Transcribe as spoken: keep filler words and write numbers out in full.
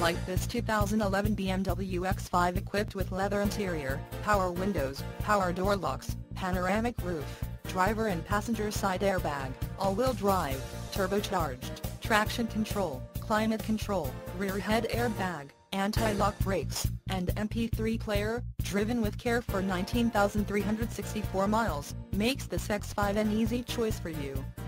like this two thousand eleven B M W X five equipped with leather interior, power windows, power door locks, panoramic roof, driver and passenger side airbag, all-wheel drive, turbocharged, traction control, climate control, rear head airbag, anti-lock brakes, and M P three player, driven with care for nineteen thousand three hundred sixty-four miles, makes this X five an easy choice for you.